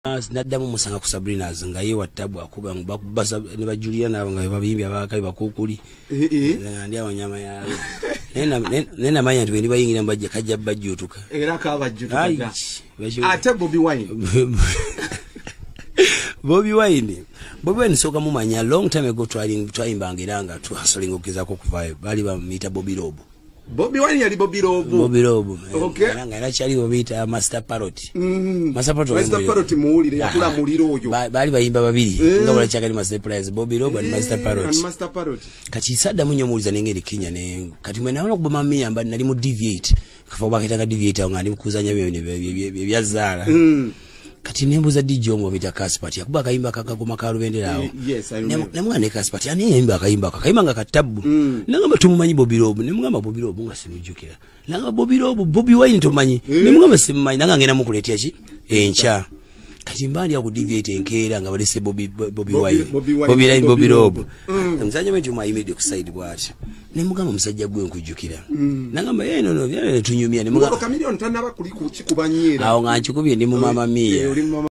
Naddamu musanga ku Sabrina nga ye watabu akuba bakubasa ne bajulia na nga babimbi abakabi bakukuli ndi abanyama yawe nena manya ndi bayingira mbajja kajja bajjutuka era kabajjutuka ate Bobiwine soka mumanya long time ago twayimbangiranga twasolinga okizako kuvayo bali bamita Bobiwine yali Bobirobo okay nga era kyali bobita Master Parrot Master Parrot muulire yakula muliro oyo bali bayimba babiri nga bala kyakali Master Prize Bobirobo and Master Parrot kati sadda munyo muuliza nengeri Kenya ne kati mwe naona kubama miyamba nali mu deviate kafa bakitanga deviate nga ndi mukuzanya byazala kati nembuza DJ omwo bita Caspati yakuba kayimba kakagoma ka Rubendera awo nemwana Caspati ani yimba kayimba nga katabu nangamba tumumanyi Bobirobo nemugamba Bobirobo nga simujukira nanga Bobiwine tumanyi nemugamba simumanyi nanga ngena mukuletea ki encha kati mbali ya kudeviate enkeera nga balese Bobiwine Bobirobo mzanya wetu mayimide ku side bwati nemugamba musajja gwe nkujukira nangamba no tunyumya nemugamba Chameleone tanaba kuli ku kikubanyira awo nga nkikubye ndi mu mama mia